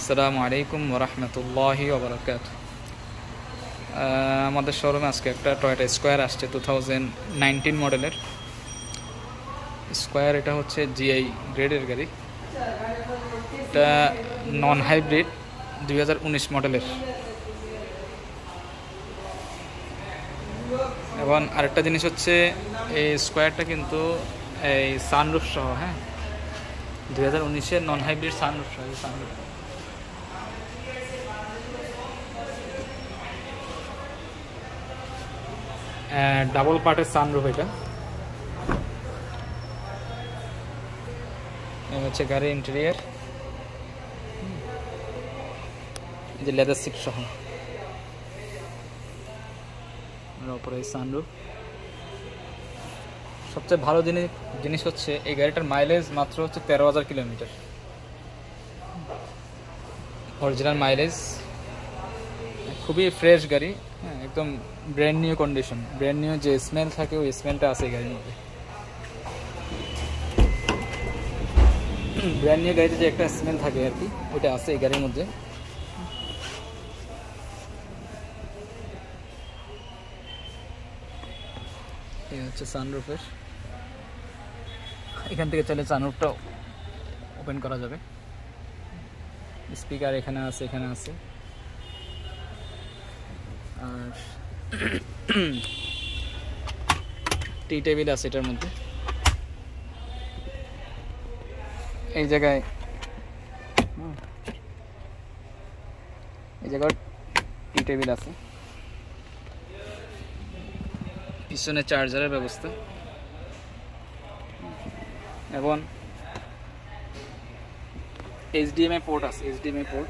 আসসালামু আলাইকুম ওয়া রাহমাতুল্লাহি ওয়া বারাকাতুহু। আমাদের শোরুমে আজকে একটা টয়োটা স্কয়ার আসছে 2019 মডেলের স্কয়ার। এটা হচ্ছে জিআই গ্রেডের গাড়ি। এটা নন হাইব্রিড 2019 মডেলের। এবং আরেকটা জিনিস হচ্ছে এই স্কয়ারটা কিন্তু এই সানরুফ সহ, হ্যাঁ, 2019-এর নন হাইব্রিড সানরুফ সহ। সানরুফ ডাবল পার্টের সানরুফ। এটা হচ্ছে গাড়ির ইন্টেরিয়ার, এই যে লেদার সিট সহ। উপরে সানরুফ। সবচেয়ে ভালো জিনিস হচ্ছে এই গাড়িটার মাইলেজ মাত্র হচ্ছে 13,000 কিলোমিটার অরিজিনাল মাইলেজ। খুবই ফ্রেশ গাড়ি, হ্যাঁ, একদম brand new condition. Brand new যে স্মেল থাকে ওই স্মেলটা আছে এই গাড়ির মধ্যে। ব্র্যান্ড নিউ গাড়িতে যে একটা স্মেল থাকে আর কি, ওইটা আছে এই গাড়ির মধ্যে। এই হচ্ছে সানরুফের। এখান থেকে চলে সানরুফটা ওপেন করা যাবে। স্পিকার এখানে আছে, এখানে আছে। আর টি টেবিল আছে এটার মধ্যে। এই জায়গায় টি টেবিল আছে। পিছনে চার্জারের ব্যবস্থা এবং HDMI পোর্ট আছে। HDMI port,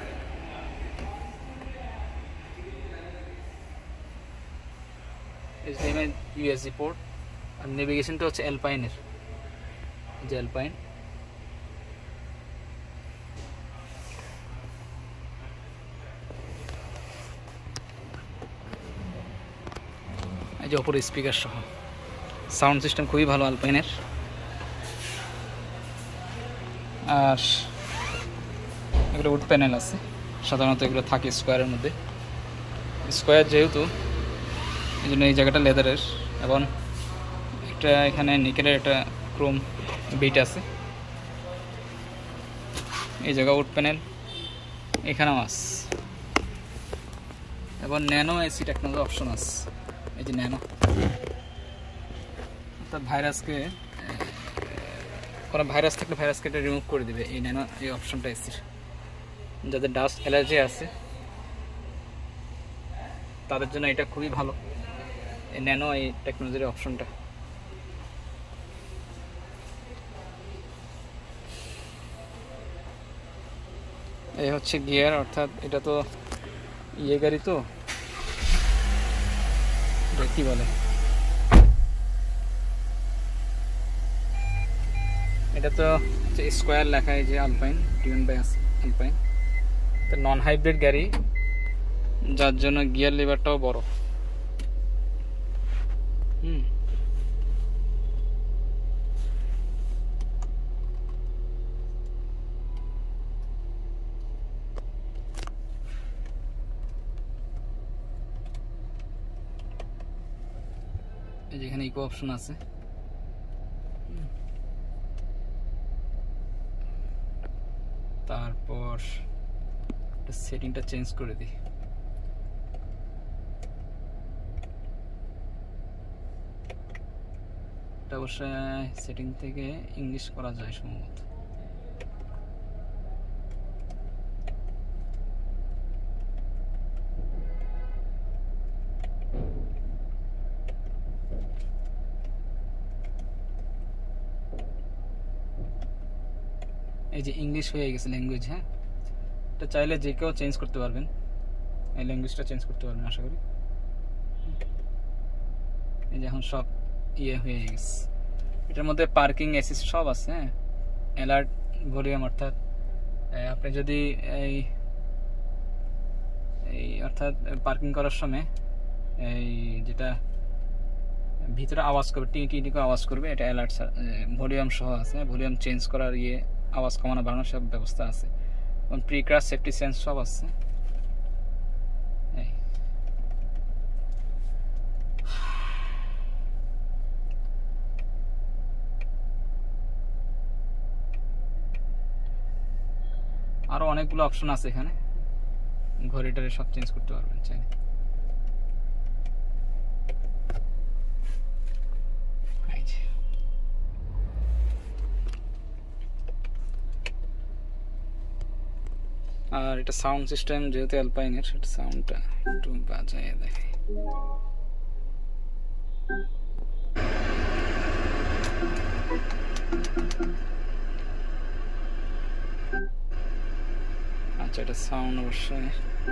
HDMI USB port. আর নেভিগেশনটা হচ্ছে অ্যালপাইনের, যে অ্যালপাইন। এই যে ওপরে স্পিকার সহ। সাউন্ড সিস্টেম খুবই ভালো অ্যালপাইনের। আর এগুলো উড প্যানেল আছে, সাধারণত এগুলো থাকে স্কোয়ারের মধ্যে। স্কোয়ার যেহেতু, এই জন্য এই জায়গাটা লেদারের। এবং একটা এখানে নিকেলের একটা ক্রোম বিট আছে। এই জায়গা উড প্যানেল, এখানেও আছে। এবং ন্যানো এসি টেকনোলজি অপশন আছে। এই যে ন্যানো, অর্থাৎ ভাইরাসকে, কোনো ভাইরাস থাকলে ভাইরাসকে এটা রিমুভ করে দেবে এই ন্যানো, এই অপশনটা এসির। যাদের ডাস্ট অ্যালার্জি আছে তাদের জন্য এটা খুবই ভালো, এই ন্যানো এই টেকনোলজির অপশনটা। এই হচ্ছে গিয়ার, অর্থাৎ এটা তো ইয়ে গাড়ি, তো কি বলে, এটা তো স্কোয়ার লেখা, এই যে আলপাইন, টিউন বাই আলপাইন। তো নন হাইব্রিড গাড়ি, যার জন্য গিয়ার লিভারটাও বড়। এই যেখানে ইকো অপশন আছে। তারপর সেটিংটা চেঞ্জ করে দিই। এটা অবশ্যই সেটিং থেকে ইংলিশ করা যায় সম্ভবত। এই যে ইংলিশ হয়ে গেছে ল্যাঙ্গুয়েজ, হ্যাঁ। এটা চাইলে যে কেউ চেঞ্জ করতে পারবেন, এই ল্যাঙ্গুয়েজটা চেঞ্জ করতে পারবেন আশা করি। এই যে এখন সব ইয়ে হয়ে গেছে। এটার মধ্যে পার্কিং অ্যাসিস্ট সব আছে, হ্যাঁ। অ্যালার্ট ভলিউম, অর্থাৎ আপনি যদি এই অর্থাৎ পার্কিং করার সময় এই যেটা ভিতরে আওয়াজ করবে, টি টি করে আওয়াজ করবে, এটা অ্যালার্ট ভলিউম সহ আছে। ভলিউম চেঞ্জ করার ইয়ে, আওয়াজ কমানো বাড়ানোর সব ব্যবস্থা আছে। প্রি ক্র্যাশ সেফটি সেন্স সব আছে। এই আরো অনেকগুলো অপশন আছে এখানে, ঘড়িটারে সব চেঞ্জ করতে পারবেন চাইলে। আর এটা সাউন্ড সিস্টেম যেহেতু অ্যালপাইনের, সেটা সাউন্ডটা একটু বাজায় দেখাই। আচ্ছা, এটা সাউন্ড অবশ্যই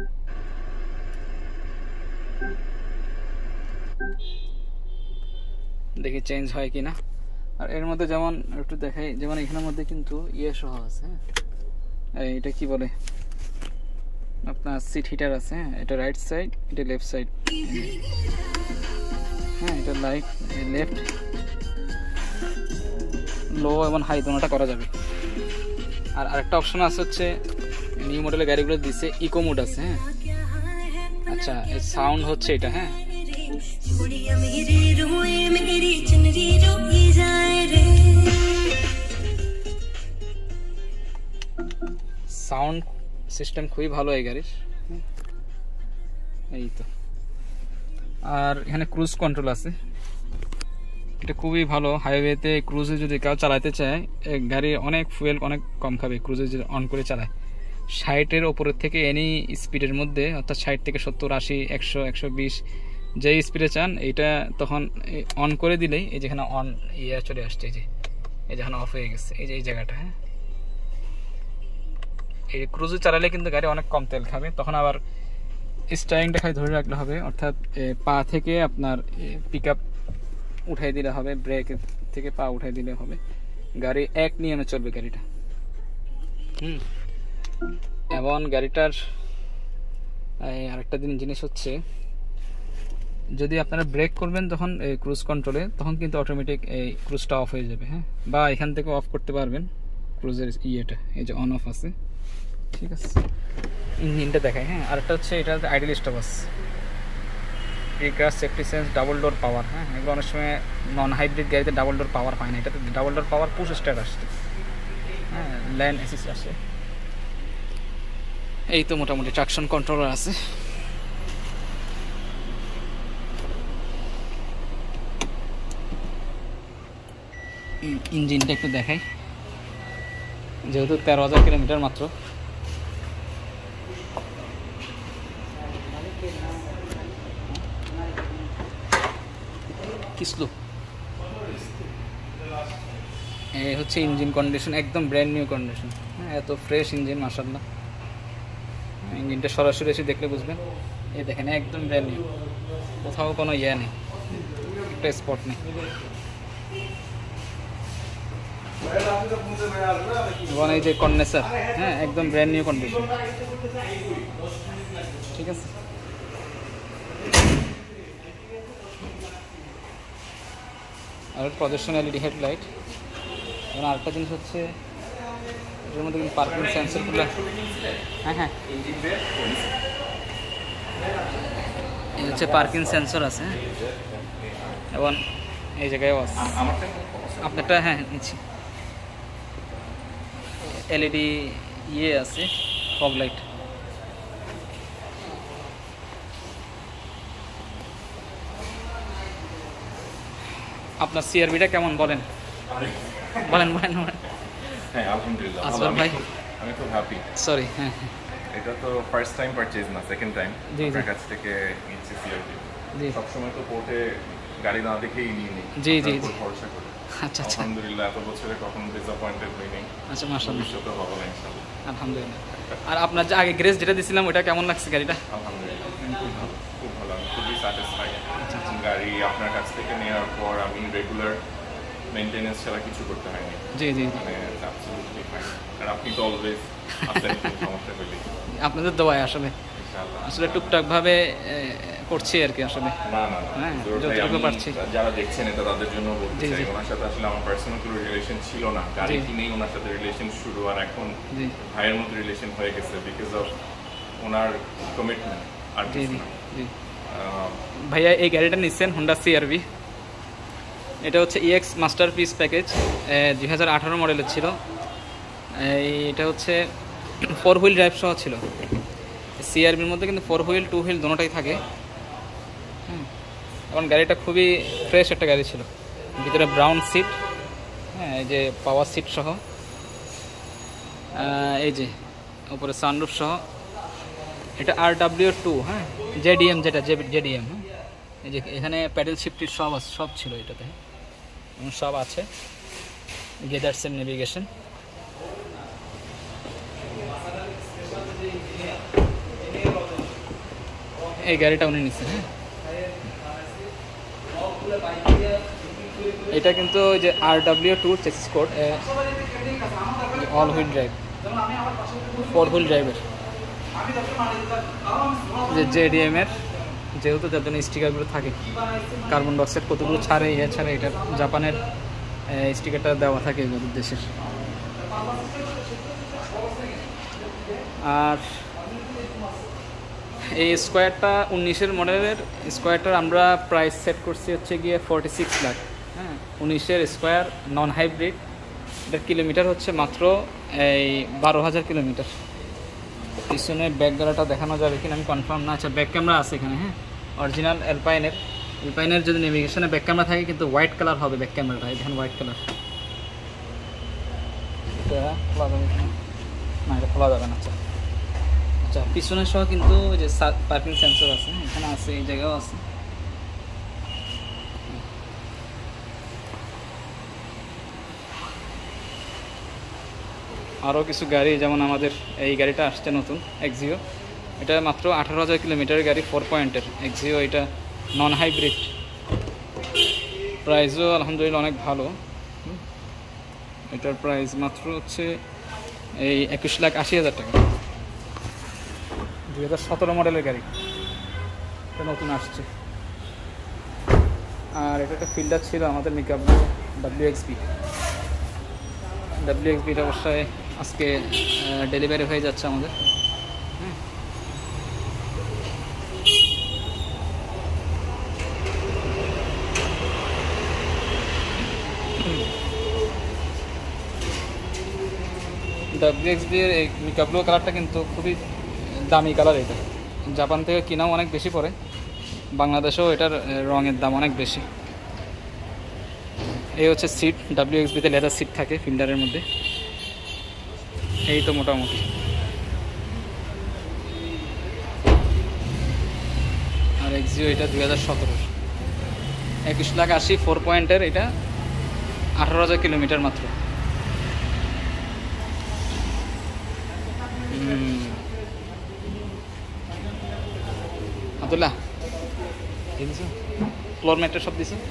দেখি চেঞ্জ হয় কিনা। আর এর মধ্যে যেমন একটু দেখাই, যেমন এখানের মধ্যে কিন্তু ইয়ে সহ আছে, এটা কি বলে আপনার সিট হিটার আছে। এটা রাইট সাইড, এটা লেফট সাইড। হ্যাঁ, এটা লাইট লেফট, লো এবং হাই দুটোটা করা যাবে। আর আরেকটা অপশন আছে হচ্ছে নিউ মডেলের গাড়িগুলো দিছে ইকো মোড আছে। হ্যাঁ, আচ্ছা, এই সাউন্ড হচ্ছে এটা। হ্যাঁ, সাউন্ড সিস্টেম খুবই ভালো এই গাড়ির। এই তো। আর এখানে ক্রুজ কন্ট্রোল আছে, এটা খুবই ভালো। হাইওয়েতে ক্রুজে যদি কেউ চালাতে চায়, গাড়ি অনেক ফুয়েল অনেক কম খাবে ক্রুজে যদি অন করে চালায়। 60-এর ওপরের থেকে এনি স্পিডের মধ্যে, অর্থাৎ 60 থেকে 70, 80, 100, 120 যেই স্পিডে চান, এইটা তখন অন করে দিলেই এই যেখানে অন ইয়ে চলে আসছে, এই যেখানে অফ হয়ে গেছে, এই যে এই জায়গাটা। হ্যাঁ, এই ক্রুজে চালালে কিন্তু গাড়ি অনেক কম তেল খাবে। তখন আবার স্টারিংটা খালি ধরে রাখলে হবে, অর্থাৎ পা থেকে আপনার পিক আপ উঠাই দিলে হবে, ব্রেক থেকে পা উঠাই দিলে হবে। গাড়ি এক নিয়মে চলবে গাড়িটা। এবং গাড়িটার আরেকটা জিনিস হচ্ছে, যদি আপনারা ব্রেক করবেন তখন এই ক্রুজ কন্ট্রোলে, তখন কিন্তু অটোমেটিক এই ক্রুজটা অফ হয়ে যাবে। হ্যাঁ, বা এখান থেকে অফ করতে পারবেন ক্রুজের ইয়েটা, এই যে অন অফ আছে। ঠিক আছে, ইঞ্জিনটা দেখায়। হ্যাঁ, আরেকটা হচ্ছে এটা আইডল স্টপ আছে, pre crash safety sense, double door power. হ্যাঁ, এগুলো অনেক সময় নন হাইব্রিড গাড়িতে ডাবল ডোর পাওয়ার পায় না, এটাতে double door power push start আসছে। হ্যাঁ, ল্যান্ড অ্যাসিস্ট আসে। এই তো মোটামুটি ট্রাকশন কন্ট্রোলার আছে। ইঞ্জিনটা একটু দেখাই, যেহেতু 13,000 কিলোমিটার মাত্র। কিসলো এই হচ্ছে ইঞ্জিন কন্ডিশন, একদম ব্র্যান্ড নিউ কন্ডিশন। হ্যাঁ, এত ফ্রেশ ইঞ্জিন, মাশাআল্লাহ। ইঞ্জিনটা সরাসরি এসে দেখলে বুঝবেন। এই দেখেন, একদম ব্র্যান্ড নিউ, কোথাও কোনো ইয়ে নেই, একটা স্পট নেই। এবং এই যে কন্ডেন্সার, হ্যাঁ, একদম ব্র্যান্ড নিউ কন্ডিশন। ঠিক আছে, আর প্রজেকশন এলইডি হেডলাইট। এবং আরেকটা জিনিস হচ্ছে, এটার মধ্যে কিন্তু পার্কিং সেন্সরগুলো। হ্যাঁ হ্যাঁ, এই হচ্ছে পার্কিং সেন্সর আছে। এবং এই জায়গায়ও আছে আপনারটা। হ্যাঁ, নিচ্ছি। এলইডি ইয়ে আছে, ফগ লাইট। আপনার সিআরবিটা কেমন বলেন? বলেন বলেন। হ্যাঁ, আলহামদুলিল্লাহ আসবাব ভাই, আমি খুব হ্যাপি। সরি, হ্যাঁ, এটা তো ফার্স্ট টাইম পারচেজ না, সেকেন্ড টাইম জি আপনার কাছ থেকে নিচ্ছি সিআরবি। জি, সবসময় তো পোর্টে গাড়ি না দেখেই নিয়ে নিই। জি জি জি, ভরসা করে। আচ্ছা আচ্ছা, আলহামদুলিল্লাহ, এত বছরে কখনো ডিসঅ্যাপয়েন্টেড হইনি। আচ্ছা, মাশাআল্লাহ, ভবিষ্যতে হবে না ইনশাআল্লাহ। আলহামদুলিল্লাহ। আর আপনার যে আগে গ্রেস যেটা দিছিলাম, ওটা কেমন লাগছে গাড়িটা? আলহামদুলিল্লাহ, খুব ভালো, খুব ভালো। আমি খুবই স্যাটিসফাইড। গাড়ি আপনার কাছ থেকে নেওয়ার পর আমি রেগুলার মেইনটেনেন্স ছাড়া কিছু করতে হয়নি। জি জি, মানে অ্যাবসলিউটলি ফাইন। আর আপনি তো অলওয়েজ আপনার সমস্যা হইলে আপনাদের দোয়ায় আসলে ইনশাআল্লাহ। আসলে টুকটাকভাবে করছি আর কি আসলে। না হ্যাঁ, জোর ভাই, যতটুকু আমি পারছি। যারা দেখছেন এটা তাদের জন্য বলতে জি, চাই, জি। ওনার সাথে আসলে আমার পার্সোনাল কোনো রিলেশন ছিল না, গাড়ি জি। কিনেই ওনার সাথে রিলেশন শুরু, আর এখন জি ভাইয়ের মতো রিলেশন হয়ে গেছে বিকজ অফ ওনার কমিটমেন্ট আর জি কিছু জি না। জি। আহ, ভাইয়া এই গাড়িটা নিচ্ছেন হোন্ডা CR-V। এটা হচ্ছে EX মাস্টারপিস প্যাকেজ, 2018 মডেলের ছিল। এটা হচ্ছে 4 হুইল ড্রাইভ সহ ছিল। CR-Vর মধ্যে কিন্তু 4 হুইল 2 হুইল দুটোটাই থাকে। কারণ গাড়িটা খুবই ফ্রেশ একটা গাড়ি ছিল, ভিতরে ব্রাউন সিট, হ্যাঁ এই যে পাওয়ার সিট সহ, এই যে উপরে সানরুফ সহ। এটা RW2, হ্যাঁ JDM, যেটা JDM, হ্যাঁ এই যে এখানে প্যাডেল শিফটির সব আছে, সব ছিল এটাতে, এবং সব আছে, গেদারসের নেভিগেশন। এই গাড়িটা উনি নিচ্ছেন। হ্যাঁ এটা কিন্তু ওই যে RW2 chassis code, all wheel drive, 4 wheel ড্রাইভের, যে JDM এর, যেহেতু যার জন্য স্টিকারগুলো থাকে, কার্বন ডাইঅক্সাইড কতগুলো ছাড়ে, ছাড়ে এটা জাপানের স্টিকারটা দেওয়া থাকে এগুলোর দেশের। আর এই স্কোয়ারটা 19-এর মডেলের স্কোয়ারটার আমরা প্রাইস সেট করছি হচ্ছে গিয়ে 46 লাখ। হ্যাঁ 19-এর স্কোয়ার নন হাইব্রিড, এটার কিলোমিটার হচ্ছে মাত্র এই 12,000 কিলোমিটার। পিছনে ব্যাক ক্যামেরাটা দেখানো যাবে কিনা আমি কনফার্ম না। আচ্ছা ব্যাক ক্যামেরা আছে এখানে, হ্যাঁ অরিজিনাল অ্যালপাইনের যদি নেভিগেশনে ব্যাক ক্যামেরা থাকে কিন্তু হোয়াইট কালার হবে ব্যাক ক্যামেরাটা, এখানে হোয়াইট কালার। এটা খোলা যাবে না, এটা খোলা যাবে না। আচ্ছা আচ্ছা, পিছনের সহ কিন্তু ওই যে পার্কিং সেন্সর আছে, এখানে আছে, এই জায়গাও আছে। আরও কিছু গাড়ি, যেমন আমাদের এই গাড়িটা আসছে নতুন এক্সিও, এটা মাত্র 18,000 কিলোমিটারের গাড়ি, 4 পয়েন্টের এক্সিও, এটা নন হাইব্রিড, প্রাইসও আলহামদুলিল্লাহ অনেক ভালো। এটার প্রাইস মাত্র হচ্ছে এই 21,80,000 টাকা, 2017 মডেলের গাড়ি, এটা নতুন আসছে। আর এটা একটা ফিল্ডার ছিল আমাদের মিকআপ WXBটা অবশ্যই আজকে ডেলিভারি হয়ে যাচ্ছে আমাদের। WXB এর এই মিকা ব্লু কালারটা কিন্তু খুবই দামি কালার, এটা জাপান থেকে কিনাও অনেক বেশি পড়ে, বাংলাদেশেও এটার রঙের দাম অনেক বেশি। এই হচ্ছে সিট, WXBতে লেদার সিট থাকে ফিল্ডারের মধ্যে। এই তো মোটামুটি। আর এক্সিও এটা 2017, 21,80,000, 4 পয়েন্টের, এটা 18,000 কিলোমিটার মাত্র। আব্দুল্লাহ এই দিছো, ফ্লোর ম্যাটটা সব দিছো।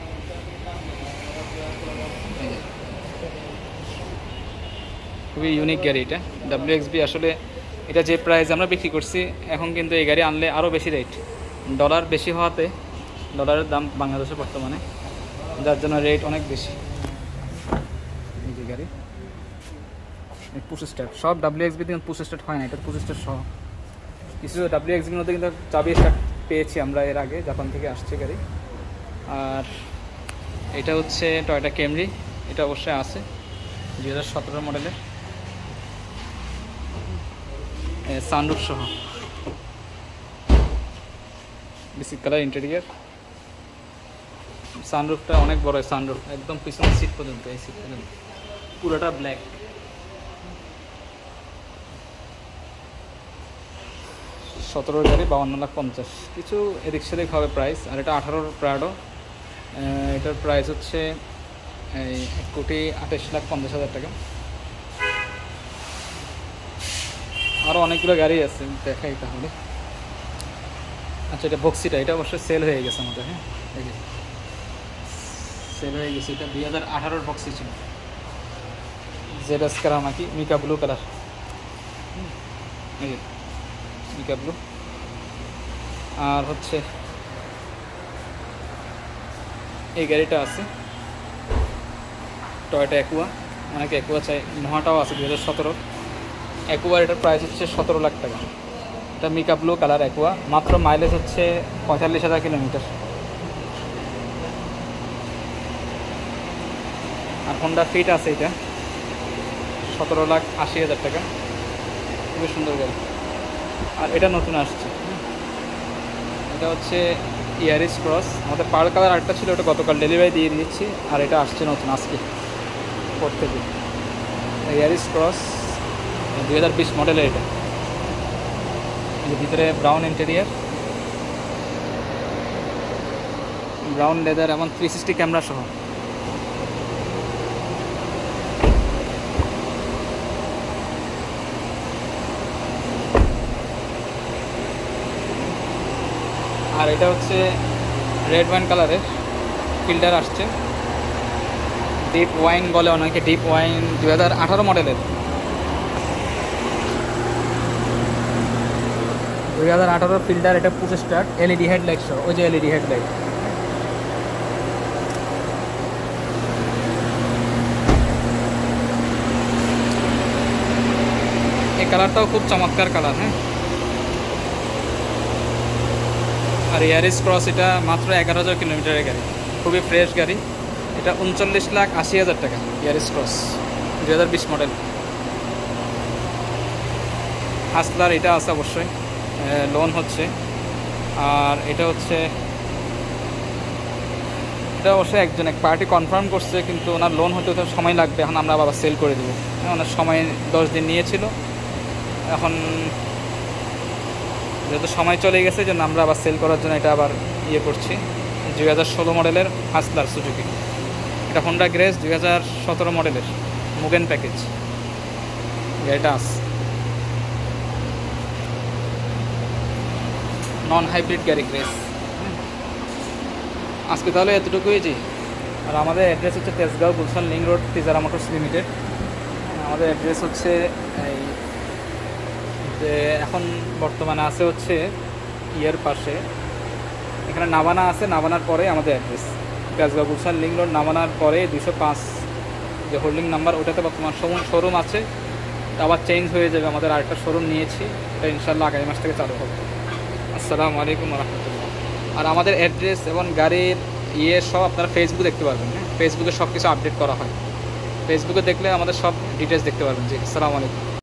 খুবই ইউনিক গাড়ি এটা WXB। আসলে এটা যে প্রাইস আমরা বিক্রি করছি, এখন কিন্তু এই গাড়ি আনলে আরও বেশি রেট, ডলার বেশি হওয়াতে, ডলারের দাম বাংলাদেশে বর্তমানে, যার জন্য রেট অনেক বেশি। এই যে গাড়ি পুশ স্টার্ট, সব WXB কিন্তু পুশ স্টার্ট হয় না, এটা পুশ স্টার্ট সহ। কিছু WXBর মধ্যে কিন্তু চাবি স্টার্ট পেয়েছি আমরা এর আগে, জাপান থেকে আসছে গাড়ি। আর এটা হচ্ছে টয়োটা ক্যামরি, এটা অবশ্যই আছে 2017 মডেলের, সানরুফ সহ, বেসিক কালার ইন্টেরিয়ার। সানরুফটা অনেক বড় সানরুফ, একদম পিছনের সিট পর্যন্ত, এই সিট পর্যন্ত পুরোটা ব্ল্যাক। 17 গাড়ি 52,50,000, কিছু এদিক সেদিক হবে প্রাইস। আর এটা 18 প্রাডো, এটার প্রাইস হচ্ছে এই 1,28,50,000 টাকা। আরও অনেকগুলো গাড়ি আছে, দেখাই তাহলে। আচ্ছা এটা বক্সিটা, এটা অবশ্যই সেল হয়ে গেছে আমাদের, হ্যাঁ এই যে সেল হয়ে গেছে। এটা 2018 বক্সি ছিল, ZS কারামাকি, মিকা ব্লু কালার, এই যে মিকা ব্লু। আর হচ্ছে এই গাড়িটা আছে টয়োটা অ্যাকুয়া, অনেকে অ্যাকুয়া চাই, নোহাটাও আছে 2017 অ্যাকুয়া। এটার প্রাইস হচ্ছে 17 লাখ টাকা। এটা মিকা ব্লু কালার অ্যাকুয়া, মাত্র মাইলেজ হচ্ছে 45,000 কিলোমিটার। আর হোন্ডা ফিট আছে, এটা 17,80,000 টাকা, খুবই সুন্দর গাড়ি। আর এটা নতুন আসছে, এটা হচ্ছে ইয়ারিস ক্রস। আমাদের পার কালার আরেকটা ছিল, ওটা গতকাল ডেলিভারি দিয়ে দিচ্ছি। আর এটা আসছে নতুন আজকে পর থেকে, ইয়ারিস ক্রস 2020 মডেলের। এটা ভিতরে ব্রাউন ইন্টেরিয়ার, ব্রাউন লেদার এবং 360 ক্যামেরা সহ। আর এটা হচ্ছে রেড ওয়াইন কালারের ফিল্টার আসছে, ডিপ ওয়াইন বলে অনেকে, ডিপ ওয়াইন 2018 মডেলের। 2018 ফিল্টার, এটা পুশ স্টার্ট, এলইডি হেডলাইট সহ। ওই যে এলইডি হেডলাইট। এই কালারটাও খুব চমৎকার কালার। হ্যাঁ, আর ইয়ারিস ক্রস এটা মাত্র 11,000 কিলোমিটারের গাড়ি, খুবই ফ্রেশ গাড়ি। এটা 39,80,000 টাকা ইয়ারিস ক্রস 2020 মডেল। হাসলার এটা আছে অবশ্যই, লোন হচ্ছে। আর এটা হচ্ছে, এটা অবশ্যই এক পার্টি কনফার্ম করছে, কিন্তু ওনার লোন হতে তো সময় লাগবে। এখন আমরা আবার সেল করে দেবো। ওনার সময় 10 দিন নিয়েছিল, এখন যেহেতু সময় চলে গেছে, জন্য আমরা আবার সেল করার জন্য এটা আবার ইয়ে করছি। 2016 মডেলের হাসলার সুজুকি। এটা হোন্ডা গ্রেস 2017 মডেলের মুগেন প্যাকেজ এটা আছে, নন হাইব্রিড গাড়ি গ্রেস। আজকে তাহলে এতটুকুই জি। আর আমাদের অ্যাড্রেস হচ্ছে Tejgaon Gulshan link road, Tijara motors limited. আমাদের অ্যাড্রেস হচ্ছে এই যে এখন বর্তমানে আছে হচ্ছে ইয়ের পাশে, এখানে নামানা আছে, নামানার পরে আমাদের address Tejgaon Gulshan link road. নামানার পরে 205 যে হোল্ডিং নাম্বার, ওটাতে বর্তমান শোরুম আছে। আবার চেঞ্জ হয়ে যাবে, আমাদের আরেকটা শোরুম নিয়েছি, এটা ইনশাল্লাহ আগামী মাস থেকে চালু হবে। আসসালামু আলাইকুম রহমতুল্লাহ। আর আমাদের অ্যাড্রেস এবং গাড়ির সব আপনারা ফেসবুকে দেখতে পারবেন। হ্যাঁ, ফেসবুকে সব কিছু আপডেট করা হয়, ফেসবুকে দেখলে আমাদের সব ডিটেলস দেখতে পারবেন। জি, আসসালামু আলাইকুম।